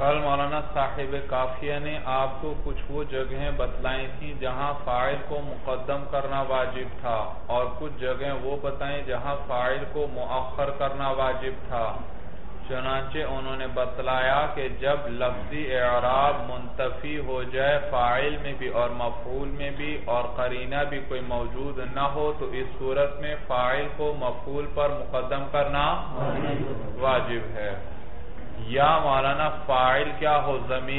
کل مولانا صاحب کافیہ نے آپ کو کچھ وہ جگہیں بتلائی تھیں جہاں فاعل کو مقدم کرنا واجب تھا اور کچھ جگہیں وہ بتائیں جہاں فاعل کو مؤخر کرنا واجب تھا۔ چنانچہ انہوں نے بتلایا کہ جب لفظی اعراب منتفی ہو جائے فاعل میں بھی اور مفعول میں بھی اور قرینہ بھی کوئی موجود نہ ہو تو اس صورت میں فاعل کو مفعول پر مقدم کرنا واجب ہے۔ یا مولانا فاعل کیا ہو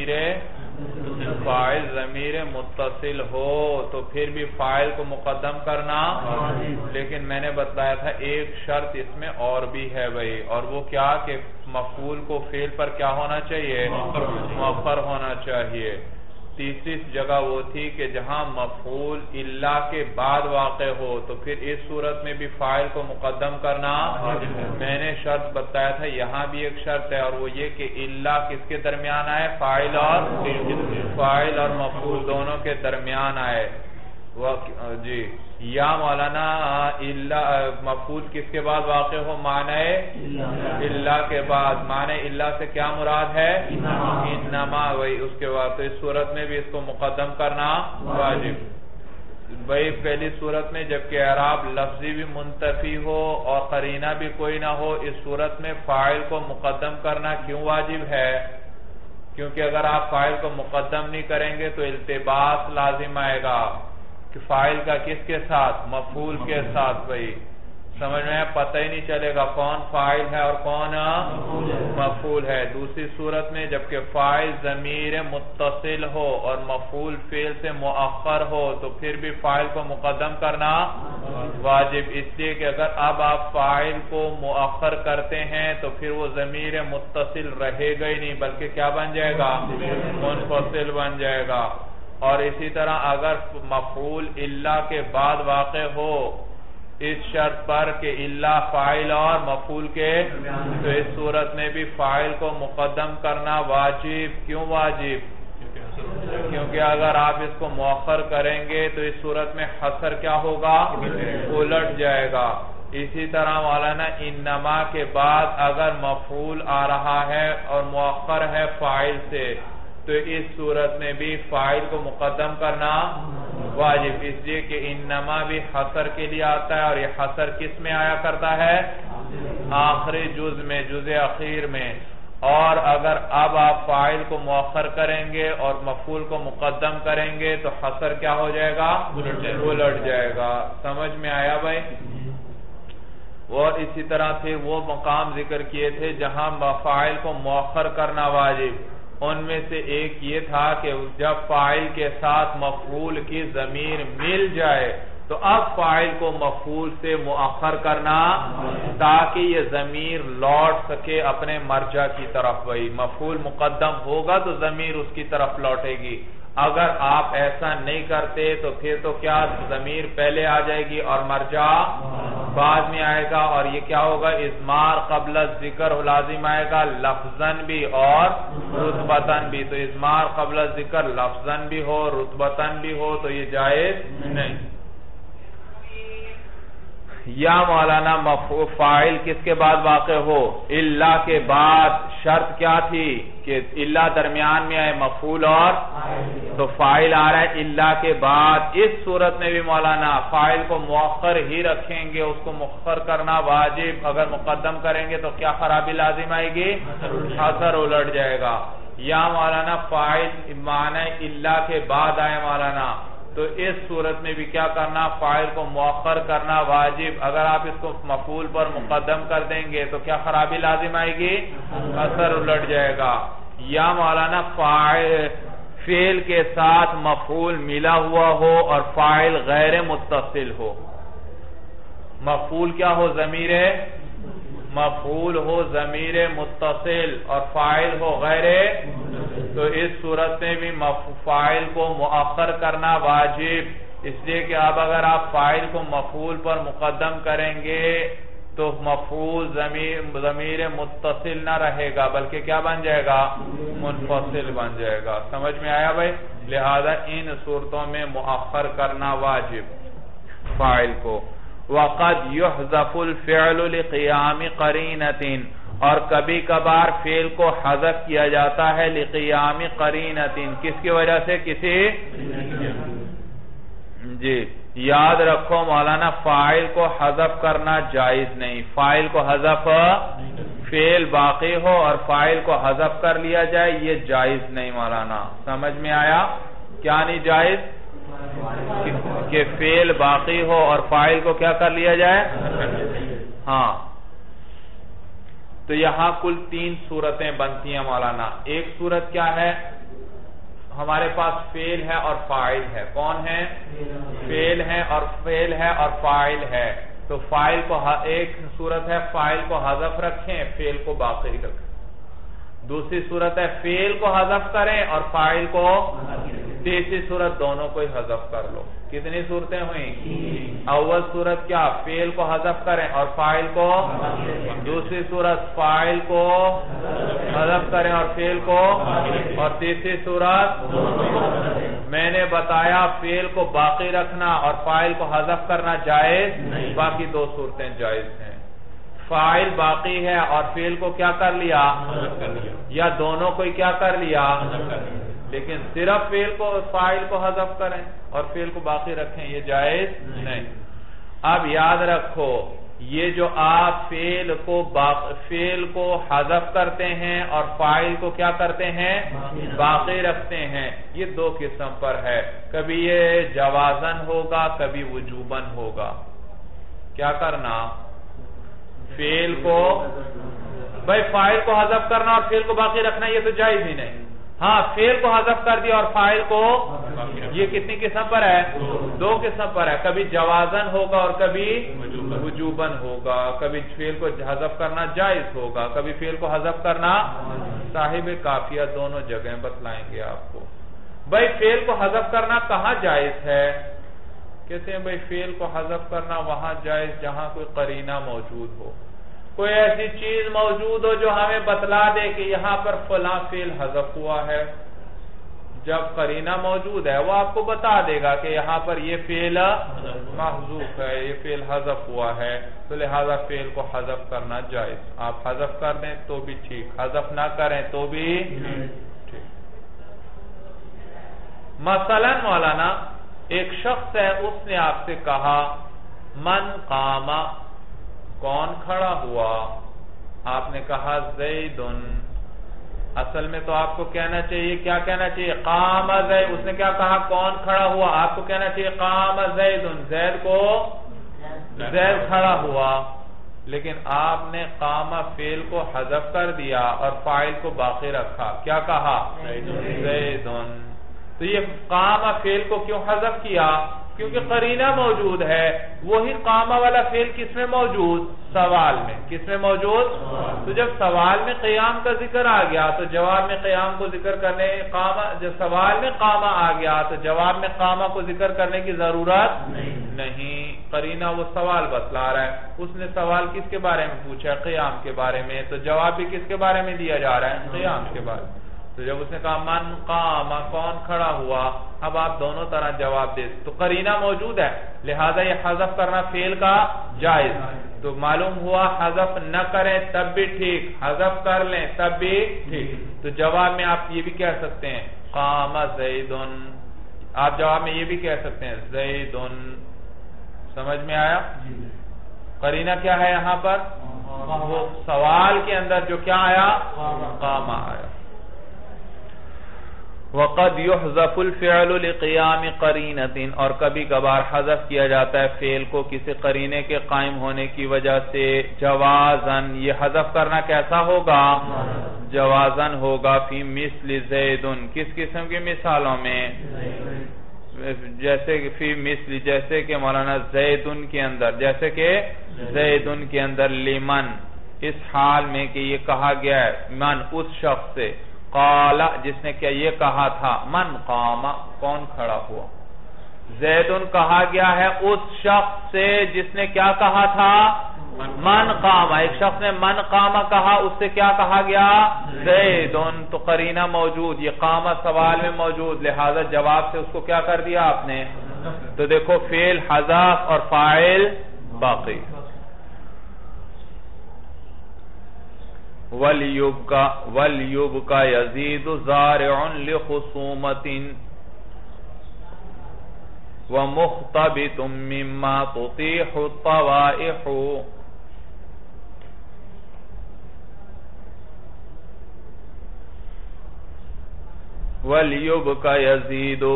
فاعل ضمیر متصل ہو تو پھر بھی فاعل کو مقدم کرنا، لیکن میں نے بتلایا تھا ایک شرط اس میں اور بھی ہے بھائی، اور وہ کیا کہ مفعول کو فعل پر کیا ہونا چاہیے، مؤخر ہونا چاہیے۔ تیسری جگہ وہ تھی کہ جہاں مفعول الا کے بعد واقع ہو تو پھر اس صورت میں بھی فاعل کو مقدم کرنا، میں نے شرط بتایا تھا یہاں بھی ایک شرط ہے اور وہ یہ کہ الا کس کے درمیان آئے، فاعل اور مفعول دونوں کے درمیان آئے۔ جی یا مولانا مفعول کس کے بعد واقع ہو، معنی الا کے بعد، معنی الا سے کیا مراد ہے، انما، وہی اس کے بعد، تو اس صورت میں بھی اس کو مقدم کرنا واجب۔ وہی پہلی صورت میں جبکہ اعراب لفظی بھی منتفی ہو اور قرینہ بھی کوئی نہ ہو، اس صورت میں فاعل کو مقدم کرنا کیوں واجب ہے؟ کیونکہ اگر آپ فاعل کو مقدم نہیں کریں گے تو التباس لازم آئے گا کہ فاعل کا کس کے ساتھ، مفعول کے ساتھ، بھائی سمجھ میں پتہ ہی نہیں چلے گا کون فاعل ہے اور کون مفعول ہے۔ دوسری صورت میں جبکہ فاعل ضمیر متصل ہو اور مفعول فعل سے مؤخر ہو تو پھر بھی فاعل کو مقدم کرنا واجب، اس لیے کہ اگر اب آپ فاعل کو مؤخر کرتے ہیں تو پھر وہ ضمیر متصل رہے گا ہی نہیں بلکہ کیا بن جائے گا، منفصل بن جائے گا۔ اور اسی طرح اگر مفعول الا کے بعد واقع ہو اس شرط پر کہ الا فاعل اور مفعول کے، تو اس صورت میں بھی فاعل کو مقدم کرنا واجب۔ کیوں واجب؟ کیونکہ اگر آپ اس کو مؤخر کریں گے تو اس صورت میں حصر کیا ہوگا، الٹ جائے گا۔ اسی طرح مولانا انما کے بعد اگر مفعول آ رہا ہے اور مؤخر ہے فاعل سے تو اس صورت میں بھی فاعل کو مقدم کرنا واجب، اس لیے کہ انما بھی حصر کے لیے آتا ہے اور یہ حصر کس میں آیا کرتا ہے، آخری جز میں، جز اخیر میں۔ اور اگر اب آپ فاعل کو مؤخر کریں گے اور مفعول کو مقدم کریں گے تو حصر کیا ہو جائے گا، الٹ جائے گا۔ سمجھ میں آیا بھائی؟ اور اسی طرح پھر وہ مقام ذکر کیے تھے جہاں فاعل کو مؤخر کرنا واجب، ان میں سے ایک یہ تھا کہ جب فاعل کے ساتھ مفعول کی ضمیر مل جائے تو اب فاعل کو مفعول سے مؤخر کرنا تاکہ یہ ضمیر لوٹ سکے اپنے مرجع کی طرف، وہی مفعول مقدم ہوگا تو ضمیر اس کی طرف لوٹے گی۔ اگر آپ ایسا نہیں کرتے تو پھر تو کیا، ضمیر پہلے آ جائے گی اور مرجع بعد میں آئے گا، اور یہ کیا ہوگا، اضمار قبل ذکر لازم آئے گا لفظاً بھی اور رتبتاً بھی، تو اضمار قبل ذکر لفظاً بھی ہو رتبتاً بھی ہو تو یہ جائز نہیں۔ یا مولانا فاعل کس کے بعد واقع ہو، الا کے بعد، شرط کیا تھی کہ الا درمیان میں آئے مفعول اور، تو فاعل آ رہا ہے الا کے بعد، اس صورت میں بھی مولانا فاعل کو مؤخر ہی رکھیں گے، اس کو مؤخر کرنا واجب، اگر مقدم کریں گے تو کیا خرابی لازم آئے گی، حصر الٹ جائے گا۔ یا مولانا فاعل معنی الا کے بعد آئے مولانا تو اس صورت میں بھی کیا کرنا، فاعل کو مؤخر کرنا واجب، اگر آپ اس کو مفعول پر مقدم کر دیں گے تو کیا خرابی لازم آئے گی، حصر الٹ جائے گا۔ یا مولانا فعل کے ساتھ مفعول ملا ہوا ہو اور فاعل غیر متصل ہو، مفعول کیا ہو، ضمیر مفعول ہو ضمیر متصل اور فاعل ہو غیر، تو اس صورت میں بھی فاعل کو مؤخر کرنا واجب، اس لیے کہ اب اگر آپ فاعل کو مفعول پر مقدم کریں گے تو مفعول ضمیر متصل نہ رہے گا بلکہ کیا بن جائے گا، منفصل بن جائے گا۔ سمجھ میں آیا بھائی؟ لہذا ان صورتوں میں مؤخر کرنا واجب فاعل کو۔ وَقَدْ يُحْذَفُ الْفِعْلُ لِقِيَامِ قَرِينَةٍ، اور کبھی کبھار فعل کو حذف کیا جاتا ہے لقیام قرینۃ، کس کی وجہ سے؟ کسی جی یاد رکھو مولانا، فاعل کو حذف کرنا جائز نہیں. فاعل کو حذف، فعل باقی ہو اور فاعل کو حذف کر لیا جائے، یہ جائز نہیں مولانا. سمجھ میں آیا؟ کیا نہیں جائز؟ کہ فعل باقی ہو اور فاعل کو کیا کر لیا جائے؟ ہاں. تو یہاں کل 3 صورتیں بنتی ہیں مولانا. ایک صورت کیا ہے؟ ہمارے پاس فعل ہے اور فاعل ہے. کون ہے؟ فعل ہے اور فاعل ہے. تو فاعل کو ایک صورت ہے فاعل کو حذف رکھیں، فعل کو باقی رکھیں. دوسری صورت ہے فعل کو حذف کریں اور فاعل کو. تیسری صورت دونوں کو ہی حذف کر لو. کتنی صورتیں ہوئیں؟ اول صورت کیا؟ فعل کو حذف کریں اور فاعل کو. دوسری صورت فاعل کو حذف کریں اور فعل کو. اور تیسری صورت میں نے بتایا فعل کو باقی رکھنا اور فاعل کو حذف کرنا جائز، باقی 2 صورتیں جائز ہیں. فاعل باقی ہے اور فعل کو کیا کر لیا؟ یا دونوں کو ہی کیا کر لیا؟ لیکن صرف فاعل کو حذف کریں اور فعل کو باقی رکھیں، یہ جائز نہیں. اب یاد رکھو، یہ جو آپ فعل کو حذف کرتے ہیں اور فاعل کو کیا کرتے ہیں؟ باقی رکھتے ہیں، یہ 2 قسم پر ہے. کبھی یہ جوازن ہوگا، کبھی وجوبن ہوگا. کیا کرنا؟ فعل کو فاعل کو حذف کرنا اور فعل کو باقی رکھنا، یہ تو جائز ہی نہیں. ہاں فعل کو حذف کر دیا اور فاعل کو. یہ کتنی قسم پر ہے؟ 2 قسم پر ہے. کبھی جوازن ہوگا اور کبھی وجوبن ہوگا. کبھی فعل کو حذف کرنا جائز ہوگا، کبھی فعل کو حذف کرنا. صاحب کافیہ دونوں جگہیں بتلائیں گے آپ کو. فعل کو حذف کرنا کہاں جائز ہے؟ کہتے ہیں فعل کو حذف کرنا وہاں جائز جہاں کوئی قرینہ موجود ہو، کوئی ایسی چیز موجود ہو جو ہمیں بتلا دے کہ یہاں پر فلاں فعل حذف ہوا ہے. جب قرینہ موجود ہے وہ آپ کو بتا دے گا کہ یہاں پر یہ فعل محذوف ہے، یہ فعل حذف ہوا ہے، تو لہذا فعل کو حذف کرنا جائز. آپ حذف کر دیں تو بھی ٹھیک، حذف نہ کریں تو بھی ٹھیک. مثلا مولانا ایک شخص ہے، اس نے آپ سے کہا من قام، کون کھڑا ہوا؟ آپ نے کہا زیدن. اصل میں تو آپ کو کہنا چاہیے، کیا کہنا چاہیے؟ قام زید. اس نے کیا کہا؟ کون کھڑا ہوا. آپ کو کہنا چاہیے قام زیدن، زید کھڑا ہوا. لیکن آپ نے قام فعل کو حذف کر دیا اور فاعل کو باقی رکھا. کیا کہا؟ زیدن. تو یہ قام فعل کو کیوں حذف کیا؟ کیونکہ قرینہ موجود ہے. وہی قام والا فعل کس میں موجود؟ سوال میں. کس میں موجود؟ تو جب سوال میں قیام کا ذکر آ گیا تو جواب میں قیام کو ذکر کرنے، جب سوال میں قام آ گیا تو جواب میں قام کو ذکر کرنے کی ضرورت نہیں. قرینہ وہ سوال بتلا رہا ہے. اس نے سوال کس کے بارے میں پوچھا؟ قیام کے بارے میں. تو جواب بھی کس کے بارے میں دیا جا رہا ہے؟ قیام کے بارے میں. تو جب اس نے کہا من قام، کون کھڑا ہوا، اب آپ دونوں طرح جواب دے. تو قرینہ موجود ہے، لہذا یہ حذف کرنا فعل کا جائز. تو معلوم ہوا حذف نہ کریں تب بھی ٹھیک، حذف کر لیں تب بھی ٹھیک. تو جواب میں آپ یہ بھی کہہ سکتے ہیں قام زیدن. آپ جواب میں یہ بھی کہہ سکتے ہیں زیدن. سمجھ میں آیا؟ قرینہ کیا ہے یہاں پر؟ وہ سوال کے اندر جو کیا آیا؟ قام آیا. وَقَدْ يُحْذَفُ الْفِعْلُ لِقِيَامِ قَرِينَةٍ، اور کبھی کبھار حذف کیا جاتا ہے فعل کو کسی قرینے کے قائم ہونے کی وجہ سے. جوازن، یہ حذف کرنا کیسا ہوگا؟ جوازن ہوگا. فی مثل زیدن، کس قسم کی مثالوں میں؟ جیسے کہ فی مثل، جیسے کہ مولانا زیدن کے اندر، جیسے کہ زیدن کے اندر لمن، اس حال میں کہ یہ کہا گیا ہے من، اس شخص سے. قال، جس نے کیا یہ کہا تھا من قام، کون کھڑا ہوا. زیدن کہا گیا ہے اس شخص سے جس نے کیا کہا تھا؟ من قام. ایک شخص نے من قام کہا، اس سے کیا کہا گیا؟ زیدن. تو قرینہ موجود، یہ قام سوال میں موجود، لہذا جواب سے اس کو کیا کر دیا آپ نے؟ تو دیکھو فعل حذف اور فاعل باقی. وَلْيُبْقَ يَزِيدُ زَارِعٌ لِخُصُومَةٍ وَمُخْتَبِطٌ مِّمَّا تُطِيحُ الطَّوَائِحُ. وَلْيُبْقَ يَزِيدُ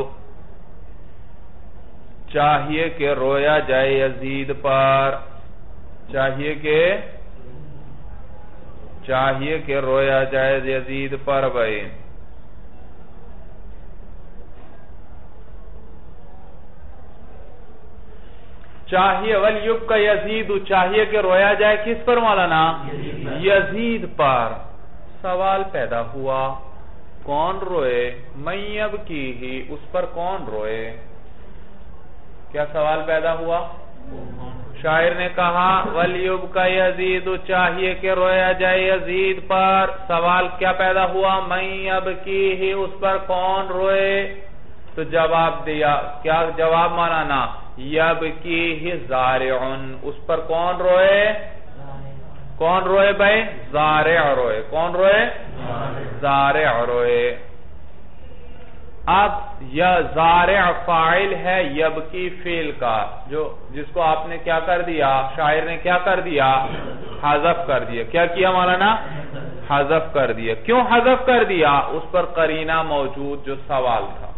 چاہیے کہ رویا جائے یزید پر، چاہیے کہ رویا جائے یزید پر بھائی. چاہیے وَلْيُبْقَ یزید چاہیے کہ رویا جائے کس پر مولانا؟ یزید پر. سوال پیدا ہوا کون روئے؟ مَن یبکیہ اس پر کون روئے؟ کیا سوال پیدا ہوا؟ شاعر نے کہا وَلْيُبْقَ یزید چاہیے کہ رویا جائے یزید پر. سوال کیا پیدا ہوا؟ مَن یبکیہ اس پر کون روئے؟ تو جواب دیا، کیا جواب مولانا؟ یبکیہ زارعن اس پر کون روئے؟ کون روئے بھائی؟ زارع روئے. کون روئے؟ زارع روئے. اب یہ زارع فاعل ہے یبکی فعل کا، جس کو آپ نے کیا کر دیا؟ شاعر نے کیا کر دیا؟ حذف کر دیا. کیا کیا مولانا؟ حذف کر دیا. کیوں حذف کر دیا؟ اس پر قرینہ موجود جو سوال تھا.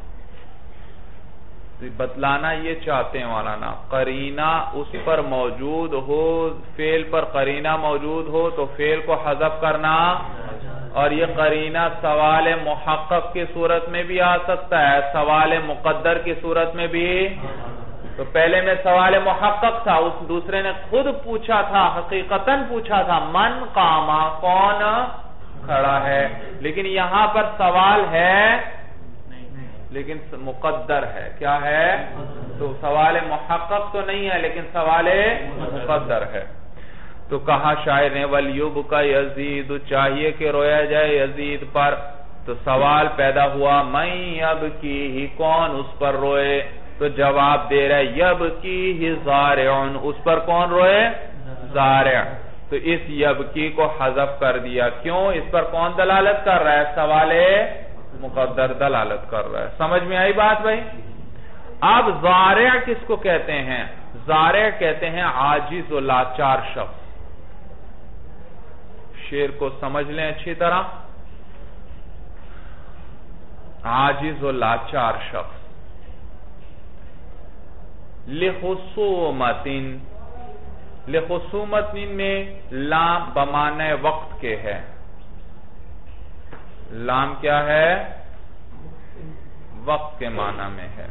بتلانا یہ چاہتے ہیں مولانا، قرینہ اس پر موجود ہو، فعل پر قرینہ موجود ہو تو فعل کو حذف کرنا، اور یہ قرینہ سوال محقق کی صورت میں بھی آ سکتا ہے، سوال مقدر کی صورت میں بھی. تو پہلے میں سوال محقق تھا، اس دوسرے نے خود پوچھا تھا، حقیقتاً پوچھا تھا من قاما کون کھڑا ہے، لیکن یہاں پر سوال ہے لیکن مقدر ہے. کیا ہے؟ تو سوال محقق تو نہیں ہے لیکن سوال مقدر ہے. تو کہا شاعر نے وَلْيُبْقَ یزید چاہیے کہ رویا جائے یزید پر. تو سوال پیدا ہوا مَن یبکیہ کون اس پر روئے؟ تو جواب دے رہا ہے یبکیہ زارعن اس پر کون روئے؟ زارع. تو اس یبکی کو حذف کر دیا. کیوں؟ اس پر کون دلالت کر رہا ہے؟ سوال مقدر دلالت کر رہا ہے. سمجھ میں آئی بات بھائی؟ اب زارع کس کو کہتے ہیں؟ زارع کہتے ہیں عاجز و لاچار شخص. شعر کو سمجھ لیں اچھی طرح. عاجز و لاچار شخص. لخصومت میں لام بمعنی وقت کے ہے. لام کیا ہے؟ وقت کے معنی میں ہے.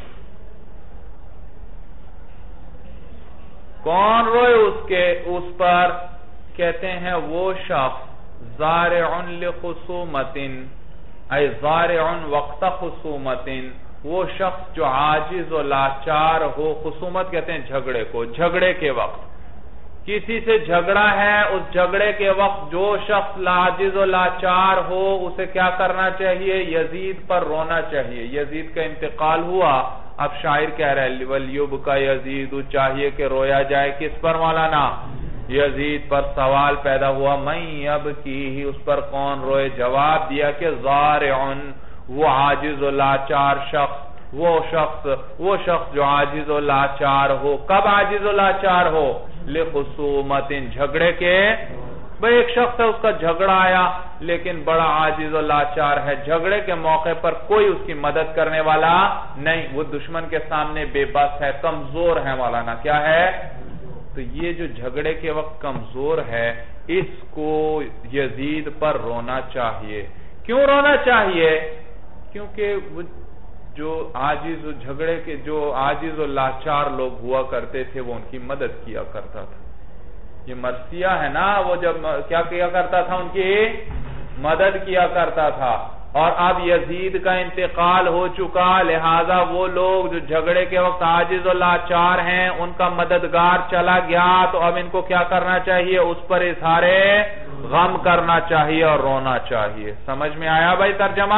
کون روئے اس پر؟ کہتے ہیں وہ شخص زارعن لخصومت ای زارعن وقت خصومت، وہ شخص جو عاجز و لاچار ہو. خصومت کہتے ہیں جھگڑے کو، جھگڑے کے وقت کسی سے جھگڑا ہے، اس جھگڑے کے وقت جو شخص عاجز و لاچار ہو اسے کیا کرنا چاہیے؟ یزید پر رونا چاہیے. یزید کا انتقال ہوا، اب شاعر کہہ رہا ہے وَلْيُبْقَ یزید چاہیے کہ رویا جائے کس پر مولانا؟ یزید پر. سوال پیدا ہوا مَن یبکیہ اس پر کون روئے؟ جواب دیا کہ زارعن وہ عاجز و لاچار شخص، وہ شخص جو عاجز و لاچار ہو. کب عاجز و لاچار ہو؟ لخصومت جھگڑے کے. بھئی ایک شخص ہے، اس کا جھگڑا آیا لیکن بڑا عاجز و لاچار ہے. جھگڑے کے موقع پر کوئی اس کی مدد کرنے والا نہیں، وہ دشمن کے سامنے بے بس ہے، کمزور ہے مولانا. کیا ہے؟ تو یہ جو جھگڑے کے وقت کمزور ہے اس کو یزید پر رونا چاہیے. کیوں رونا چاہیے؟ کیونکہ وہ جو عاجز و جھگڑے کے جو عاجز و لاچار لوگ ہوا کرتے تھے وہ ان کی مدد کیا کرتا تھا. یہ مرثیہ ہے نا، وہ جب کیا کیا کرتا تھا؟ ان کی مدد کیا کرتا تھا. اور اب یزید کا انتقال ہو چکا، لہذا وہ لوگ جو جھگڑے کے وقت عاجز و لاچار ہیں ان کا مددگار چلا گیا، تو اب ان کو کیا کرنا چاہیے؟ اس پر اظہار غم کرنا چاہیے اور رونا چاہیے. سمجھ میں آیا بھائی ترجمہ؟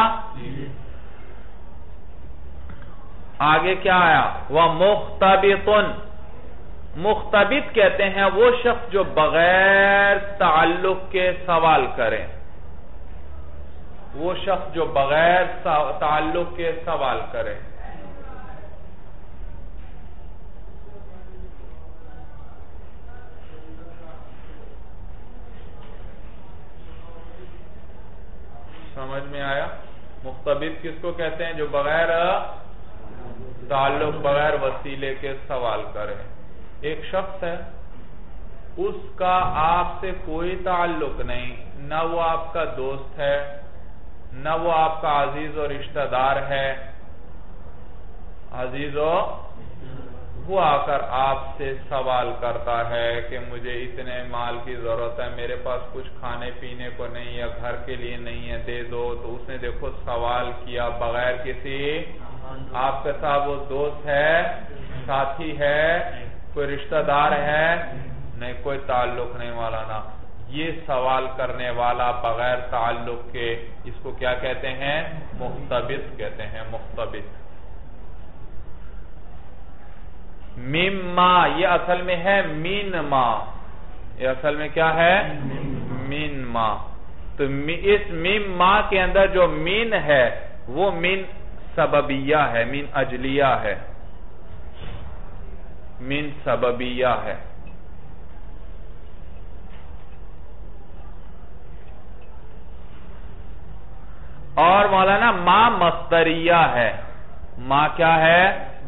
آگے کیا آیا؟ وَمُخْتَبِطٌ مختبط کہتے ہیں وہ شخص جو بغیر تعلق کے سوال کرے، وہ شخص جو بغیر تعلق کے سوال کرے۔ سمجھ میں آیا؟ مختبط کس کو کہتے ہیں؟ جو بغیر تعلق، بغیر وسیلے کے سوال کرے۔ ایک شخص ہے، اس کا آپ سے کوئی تعلق نہیں، نہ وہ آپ کا دوست ہے، نہ وہ آپ کا عزیز و رشتہ دار ہے، وہ آ کر آپ سے سوال کرتا ہے کہ مجھے اتنے مال کی ضرورت ہے، میرے پاس کچھ کھانے پینے کو نہیں ہے، گھر کے لیے نہیں ہے، دے دو۔ تو اس نے دیکھو سوال کیا بغیر کسی، آپ کے ساتھ وہ دوست ہے، ساتھی ہے، کوئی رشتہ دار ہے نہیں، کوئی تعلق نہیں مولانا۔ یہ سوال کرنے والا بغیر تعلق کے، اس کو کیا کہتے ہیں؟ مختبط کہتے ہیں، مختبط۔ مما، یہ اصل میں ہے من ما، یہ اصل میں کیا ہے؟ من ما۔ تو اس مم ما کے اندر جو من ہے وہ من سببیہ ہے، من اجلیہ ہے، من سببیہ ہے۔ اور مولانا ما مصدریہ ہے۔ ما کیا ہے؟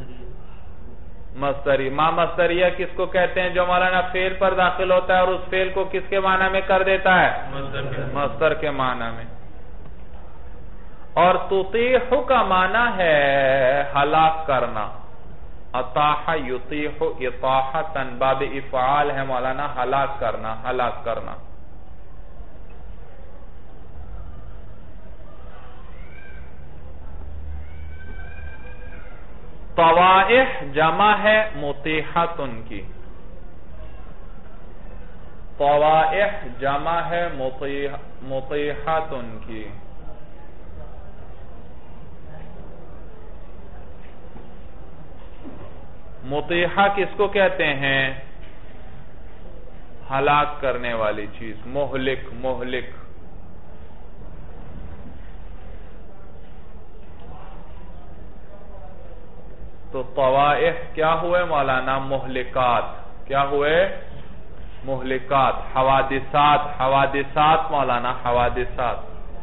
مصدری۔ ما مصدریہ کس کو کہتے ہیں؟ جو مولانا فعل پر داخل ہوتا ہے اور اس فعل کو کس کے معنی میں کر دیتا ہے؟ مصدر کے معنی میں۔ اور تطیح کا معنی ہے ہلاک کرنا۔ اطاح یطیح اطاحتا، باب افعال ہے مولانا، ہلاک کرنا، ہلاک کرنا۔ طوائح جمع ہے مطیحتن کی، طوائح جمع ہے مطیحتن کی۔ مطیحہ کس کو کہتے ہیں؟ ہلاک کرنے والی چیز، مہلک، مہلک۔ تو طوائح کیا ہوئے مولانا؟ مہلکات۔ کیا ہوئے؟ مہلکات، حوادثات، حوادثات مولانا، حوادثات۔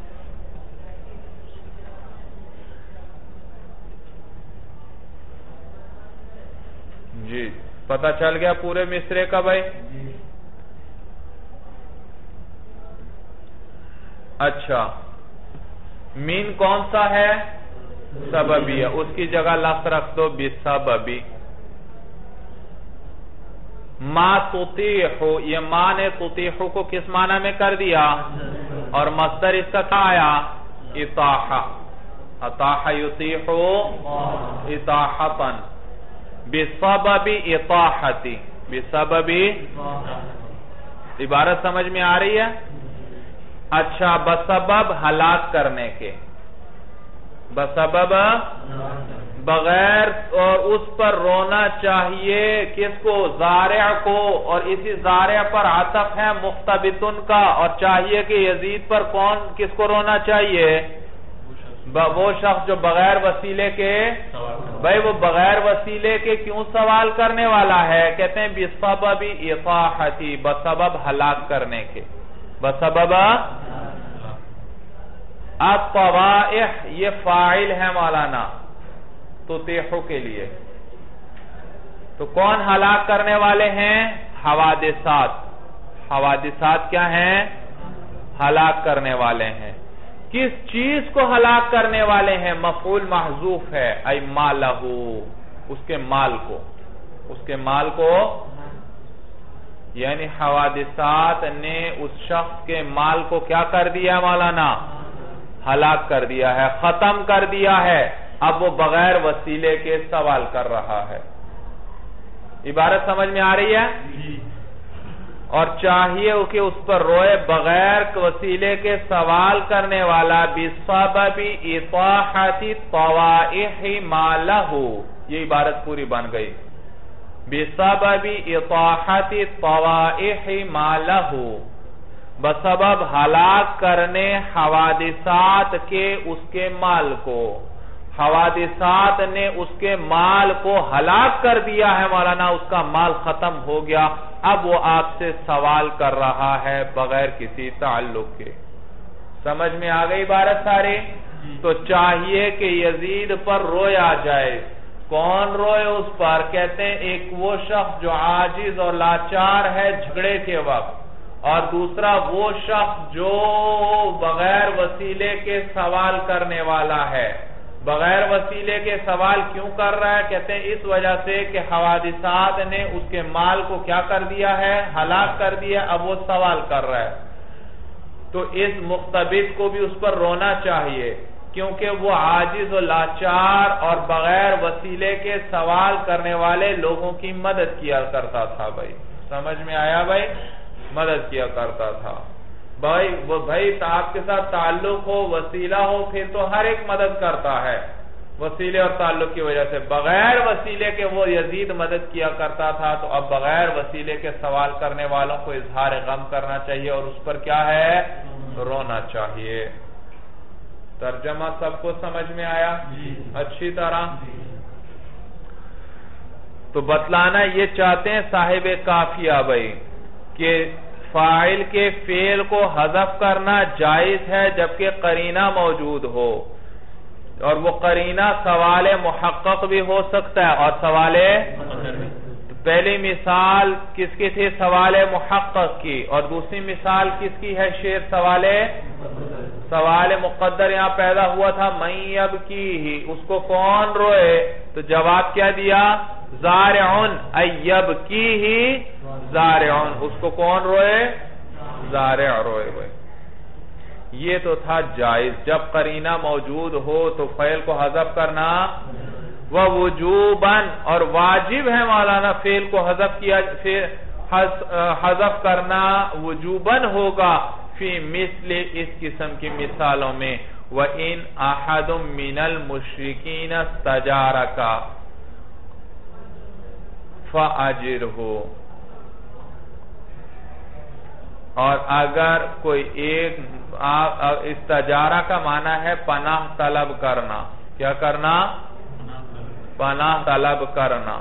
جی پتہ چل گیا پورے مصرے کا بھائی؟ اچھا، مین کون سا ہے؟ سببی ہے، اس کی جگہ لفظ رکھ دو بسببی۔ ما تطیحو، یہ ما نے تطیحو کو کس معنی میں کر دیا؟ اور مصدر اس کا کیا آیا؟ اطاحہ، اطاحہ یطیحو اطاحتن، بسبب اطاحتی، بسبب، عبارت سمجھ میں آ رہی ہے؟ اچھا، بسبب ہلاک کرنے کے، بسبب بغیر، اور اس پر رونا چاہیے کس کو؟ زارع کو، اور اسی زارع پر عطف ہے مختبطن کا، اور چاہیے کہ یزید پر کون، کس کو رونا چاہیے؟ وہ شخص جو بغیر وسیلے کے، بھائی وہ بغیر وسیلے کے کیوں سوال کرنے والا ہے؟ کہتے ہیں بسبب اطاحتی، بسبب ہلاک کرنے کے، بسبب۔ اب طوائح یہ فاعل ہے مولانا تطیحو کے لیے، تو کون ہلاک کرنے والے ہیں؟ حوادثات۔ حوادثات کیا ہیں؟ ہلاک کرنے والے ہیں۔ کس چیز کو ہلاک کرنے والے ہیں؟ مفعول محذوف ہے، ای مالہ، اس کے مال کو، اس کے مال کو، یعنی حوادثات نے اس شخص کے مال کو کیا کر دیا مولانا؟ ہلاک کر دیا ہے، ختم کر دیا ہے۔ اب وہ بغیر وسیلے کے سوال کر رہا ہے۔ عبارت سمجھ میں آ رہی ہے؟ اور چاہیے کہ اس پر روئے بغیر وسیلے کے سوال کرنے والا بسبب اطاحت طوائح ما لہ، یہ عبارت پوری بن گئی۔ بسبب اطاحت الطوائح ما له، بسبب ہلاک کرنے حوادثات کے اس کے مال کو، حوادثات نے اس کے مال کو ہلاک کر دیا ہے مولانا، اس کا مال ختم ہو گیا، اب وہ آپ سے سوال کر رہا ہے بغیر کسی تعلق کے۔ سمجھ میں آ گئی عبارت سارے؟ تو چاہیے کہ یزید پر رویا جائے۔ کون روئے اس پر؟ کہتے ہیں ایک وہ شخص جو عاجز اور لاچار ہے جھگڑے کے وقت، اور دوسرا وہ شخص جو بغیر وسیلے کے سوال کرنے والا ہے۔ بغیر وسیلے کے سوال کیوں کر رہا ہے؟ کہتے ہیں اس وجہ سے کہ حوادثات نے اس کے مال کو کیا کر دیا ہے؟ ہلاک کر دیا، اب وہ سوال کر رہا ہے۔ تو اس مقتبض کو بھی اس پر رونا چاہیے، کیونکہ وہ عاجز و لاچار اور بغیر وسیلے کے سوال کرنے والے لوگوں کی مدد کیا کرتا تھا۔ بھائی سمجھ میں آیا؟ بھائی مدد کیا کرتا تھا۔ بھائی آپ کے ساتھ تعلق ہو، وسیلہ ہو، پھر تو ہر ایک مدد کرتا ہے وسیلے اور تعلق کی وجہ سے۔ بغیر وسیلے کے وہ یزید مدد کیا کرتا تھا، تو اب بغیر وسیلے کے سوال کرنے والوں کو اظہار غم کرنا چاہیے اور اس پر کیا ہے؟ رونا چاہیے۔ ترجمہ سب کو سمجھ میں آیا اچھی طرح؟ تو بتلانا یہ چاہتے ہیں صاحب کافیہ بھائی کہ فاعل کے فعل کو حذف کرنا جائز ہے جبکہ قرینہ موجود ہو، اور وہ قرینہ سوال محقق بھی ہو سکتا ہے اور سوال پہلی مثال کس کی تھی؟ سوال محقق کی، اور دوسری مثال کس کی ہے؟ شعر سوال مقدر یہاں پیدا ہوا تھا، من یبکیہ، اس کو کون روئے؟ تو جواب کیا دیا؟ زارعن، ای یبکیہ زارعن، اس کو کون روئے؟ زارع روئے ہوئے۔ یہ تو تھا جائز، جب قرینہ موجود ہو تو فعل کو حذف کرنا، ووجوباً، اور واجب ہے مولانا فعل کو حذف کرنا وجوباً ہوگا فی مثل اس قسم کی مثالوں میں، وَإِنْ أَحَدٌ مِّنَ الْمُشْرِكِينَ اسْتَجَارَكَ فَأَجِرْهُ، اور اگر کوئی ایک استجارہ کا معنی ہے پناہ طلب کرنا، کیا کرنا؟ پناہ طلب کرنا۔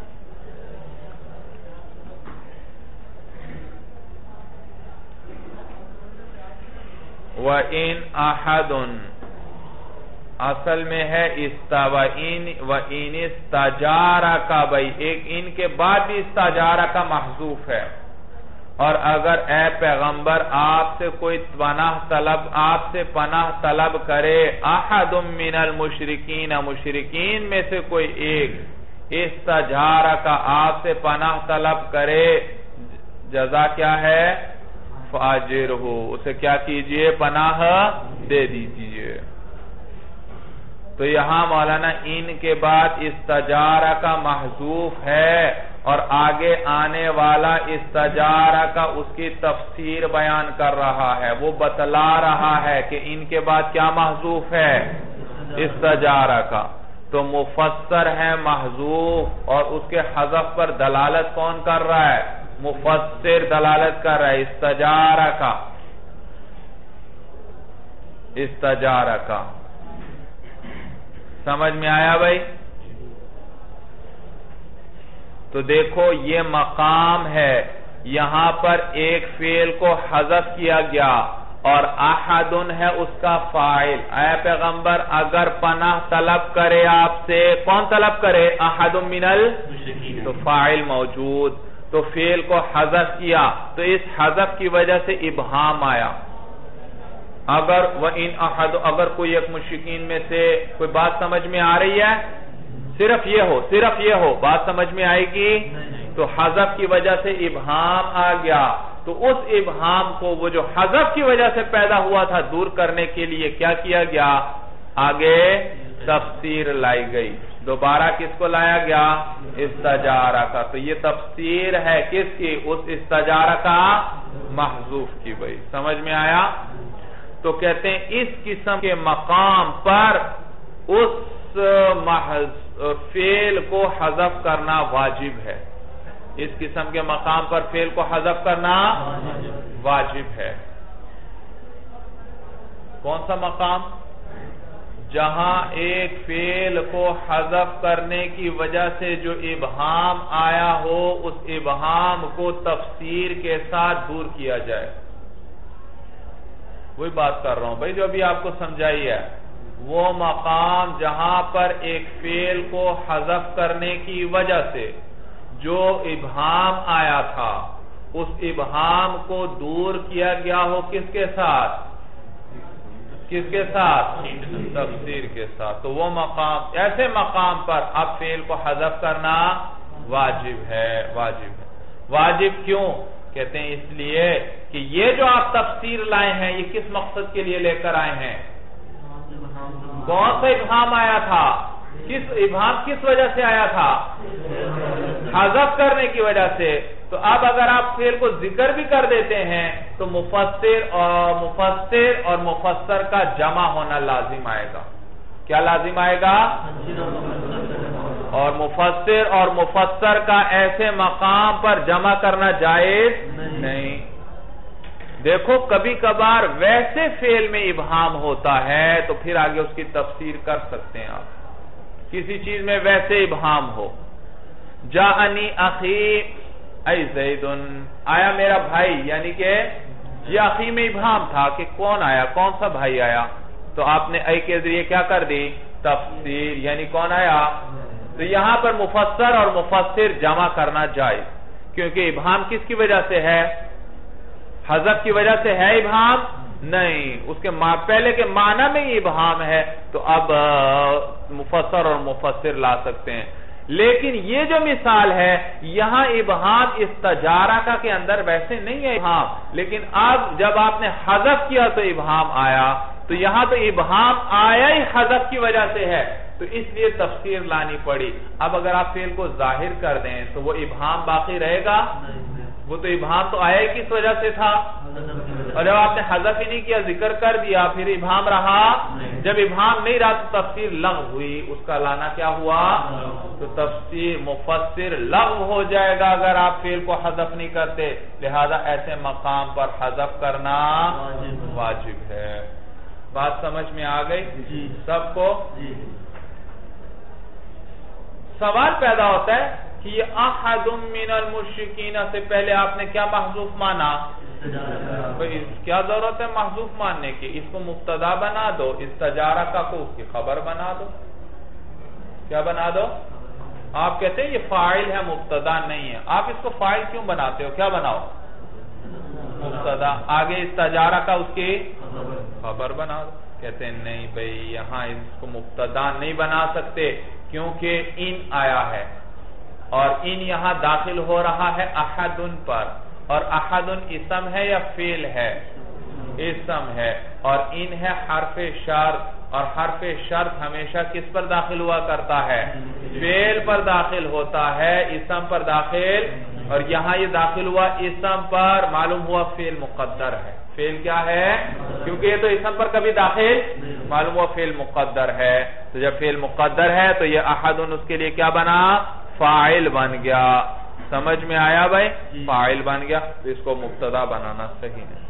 وَإِنْ أَحَدٌ اصل میں ہے وَإِنْ اسْتَجَارَكَ، بھائی ایک ان کے بعد بھی استجارہ کا محذوف ہے، اور اگر اے پیغمبر آپ سے کوئی آپ سے پناہ طلب کرے، احد من المشرکین، مشرکین میں سے کوئی ایک، استجارہ کا آپ سے پناہ طلب کرے، جزا کیا ہے؟ فاجرہ، اسے کیا کیجئے؟ پناہ دے دیجئے۔ تو یہاں مولانا ان کے بعد استجارہ کا محذوف ہے، اور آگے آنے والا استجارہ کا اس کی تفسیر بیان کر رہا ہے، وہ بتلا رہا ہے کہ ان کے بعد کیا محذوف ہے؟ استجارہ کا۔ تو مفسر ہے محذوف، اور اس کے حذف پر دلالت کون کر رہا ہے؟ مفسر دلالت کر رہا ہے استجارہ کا، استجارہ کا۔ سمجھ میں آیا بھائی؟ تو دیکھو یہ مقام ہے، یہاں پر ایک فعل کو حذف کیا گیا اور احدن ہے اس کا فاعل۔ اے پیغمبر اگر پناہ طلب کرے آپ سے، کون طلب کرے؟ احد من المشرکین، تو فاعل موجود، تو فعل کو حذف کیا، تو اس حذف کی وجہ سے ابہام آیا۔ اگر کوئی ایک مشرکین میں سے کوئی بات سمجھ میں آ رہی ہے؟ صرف یہ ہو بات سمجھ میں آئے گی؟ تو حذف کی وجہ سے ابہام آ گیا، تو اس ابہام کو وہ جو حذف کی وجہ سے پیدا ہوا تھا دور کرنے کے لیے کیا کیا گیا؟ آگے تفسیر لائی گئی، دوبارہ کس کو لایا گیا؟ استجارہ کا۔ تو یہ تفسیر ہے کس کی؟ اس استجارہ کا محذوف کی۔ بھائی سمجھ میں آیا؟ تو کہتے ہیں اس قسم کے مقام پر اس فعل کو حذف کرنا واجب ہے۔ اس قسم کے مقام پر فعل کو حذف کرنا واجب ہے۔ کون سا مقام؟ جہاں ایک فعل کو حذف کرنے کی وجہ سے جو ابہام آیا ہو اس ابہام کو تفسیر کے ساتھ دور کیا جائے۔ وہی بات کر رہا ہوں بھائی جو ابھی آپ کو سمجھائی ہے، وہ مقام جہاں پر ایک فعل کو حذف کرنے کی وجہ سے جو ابہام آیا تھا اس ابہام کو دور کیا گیا ہو کس کے ساتھ؟ کس کے ساتھ؟ تفسیر کے ساتھ۔ تو وہ مقام، ایسے مقام پر اب فعل کو حذف کرنا واجب ہے۔ واجب کیوں؟ کہتے ہیں اس لیے کہ یہ جو آپ تفسیر لائے ہیں یہ کس مقصد کے لیے لے کر آئے ہیں؟ کون سا ابہام آیا تھا؟ ابہام کس وجہ سے آیا تھا؟ حذف کرنے کی وجہ سے۔ تو اب اگر آپ فعل کو ذکر بھی کر دیتے ہیں تو مفسر اور مفسر کا جمع ہونا لازم آئے گا۔ کیا لازم آئے گا؟ اور مفسر اور مفسر کا ایسے مقام پر جمع کرنا جائز نہیں۔ دیکھو کبھی کبھار ویسے فعل میں ابہام ہوتا ہے تو پھر آگے اس کی تفسیر کر سکتے ہیں آپ۔ کسی چیز میں ویسے ابہام ہو، جاءنی اخی اے زیدن، آیا میرا بھائی، یعنی کہ یہ اخی میں ابہام تھا کہ کون آیا، کون سا بھائی آیا، تو آپ نے اے کے ذریعے کیا کر دی؟ تفسیر، یعنی کون آیا۔ تو یہاں پر مفسر اور مفسر جمع کرنا جائز، کیونکہ ابہام کس کی وجہ سے ہے؟ حذف کی وجہ سے ہے ابہام؟ نہیں، اس کے پہلے کے معنی میں یہ ابہام ہے تو اب مفسر اور مفسر لا سکتے ہیں۔ لیکن یہ جو مثال ہے یہاں ابہام استجارہ کا کے اندر ویسے نہیں ہے ابہام، لیکن اب جب آپ نے حذف کیا تو ابہام آیا، تو یہاں تو ابہام آیا ہی حذف کی وجہ سے ہے، تو اس لیے تفسیر لانی پڑی۔ اب اگر آپ فعل کو ظاہر کر دیں تو وہ ابہام باقی رہے گا؟ وہ تو ابہام تو آیا ہی کس وجہ سے تھا، اور جب آپ نے حذف ہی نہیں کیا ذکر کر دیا پھر ابہام رہا؟ جب ابہام نہیں رہا تو تفسیر لغو ہوئی، اس کا لانا کیا ہوا؟ تو تفسیر مفسر لغو ہو جائے گا اگر آپ فعل کو حذف نہیں کرتے، لہذا ایسے مقام پر حذف کرنا واجب ہے۔ بات سمجھ میں آ گئی سب کو؟ سوال پیدا ہوتا ہے کہ یہ احد من المشرکین سے پہلے آپ نے کیا محذوف مانا؟ کیا ضرورت ہے محذوف ماننے کی؟ اس کو مبتدا بنا دو، استجارہ کا کو اس کی خبر بنا دو۔ کیا بنا دو؟ آپ کہتے ہیں یہ فاعل ہے مبتدا نہیں ہے، آپ اس کو فاعل کیوں بناتے ہو؟ کیا بناؤ؟ مبتدا، آگے استجارہ کا اس کی خبر بنا دو۔ کہتے ہیں نہیں بھئی یہاں اس کو مبتدا نہیں بنا سکتے کیونکہ ان آیا ہے اور ان یہاں داخل ہو رہا ہے احدن پر، اور احدن اسم ہے یا فعل ہے؟ اسم ہے، اور ان ہے حرف شرط، اور حرف شرط ہمیشہ کس پر داخل ہوا کرتا ہے؟ فعل پر داخل ہوتا ہے، اسم پر داخل، اور یہاں یہ داخل ہوا اسم پر، معلوم ہوا فعل مقدر ہے۔ فعل کیا ہے؟ کیونکہ یہ تو اسم پر کبھی داخل، معلوم ہوا فعل مقدر ہے، تو جب فعل مقدر ہے تو یہ احدن اس کے لیے کیا بنا؟ فاعل بن گیا۔ سمجھ میں آیا بھائی؟ فاعل بن گیا، تو اس کو مبتدا بنانا صحیح نہیں۔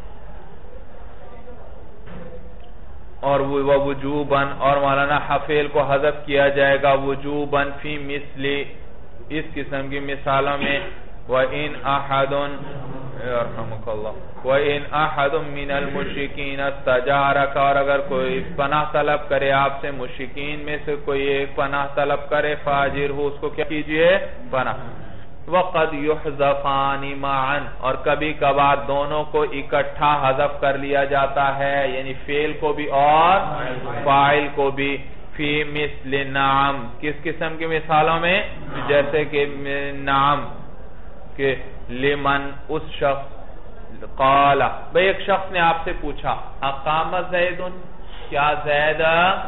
اور وجوباً، اور مولانا فعل کو حذف کیا جائے گا وجوباً فی مثل، اس قسم کی مثالوں میں، وَإِنْ أَحَدٌ يَرْحَمُكَ اللَّهُ وَإِنْ أَحَدٌ مِّنَ الْمُشْرِكِينَ اسْتَجَارَكَ، اور اگر کوئی پناہ طلب کرے آپ سے، مشرکین میں سے کوئی ایک پناہ طلب کرے، فاجر ہو، اس کو کیا کیجئے؟ پناہ۔ وَقَدْ يُحْذَفَانِ مَعًا، اور کبھی کبھار دونوں کو اکٹھا حذف کر لیا جاتا ہے، یعنی فعل کو بھی اور فاعل کو بھی، فی مثل نعم، کس قسم کی مثالوں میں؟ جیسے کہ نعم کہ لمن، اس شخص، قال، بھئی ایک شخص نے آپ سے پوچھا اقام زید، کیا زید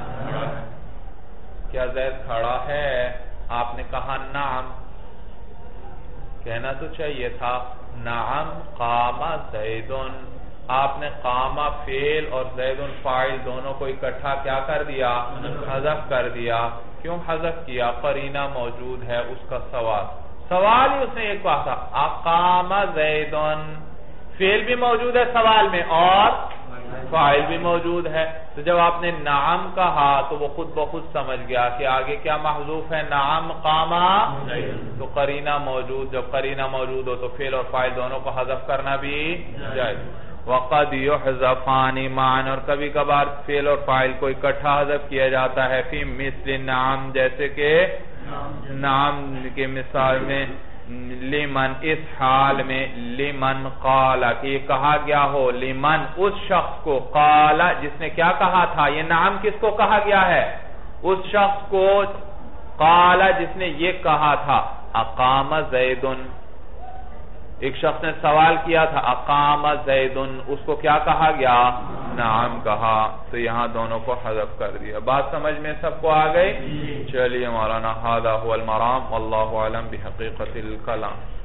کھڑا ہے؟ آپ نے کہا نعم، کہنا تو چاہیے تھا نعم قام زید، آپ نے قام فعل اور زید فاعل دونوں کو اکٹھا کیا کر دیا؟ حذف کر دیا۔ کیوں حذف کیا؟ قرینہ موجود ہے اس کا سوال۔ سوال ہی اس نے ایک کہا تھا اقام زیدن، فعل بھی موجود ہے سوال میں اور فاعل بھی موجود ہے. تو جب آپ نے نعم کہا تو وہ خود بخود سمجھ گیا کہ آگے کیا محذوف ہے، نعم قاما، تو قرینہ موجود، جب قرینہ موجود ہو تو فعل اور فاعل دونوں کو حذف کرنا بھی جائز. وقد یحذفان معا، اور کبھی کبھار فعل اور فاعل کو اکٹھا حذف کیا جاتا ہے. فی مثل نعم، جیسے کہ نعم کے مثال میں لمن، اس حال میں لمن قال، کہ یہ کہا گیا ہو لمن، اس شخص کو، قال جس نے کیا کہا تھا، یہ نعم کس کو کہا گیا ہے، اس شخص کو، قال جس نے یہ کہا تھا اقام زیدن، ایک شخص نے سوال کیا تھا اقام زیدن، اس کو کیا کہا گیا، نعم کہا، تو یہاں دونوں کو حذف کر دیا. بات سمجھ میں سب کو آ گئی؟ چلیے مولانا، ھذا ھو المرام، واللہ اعلم بحقیقت الکلام.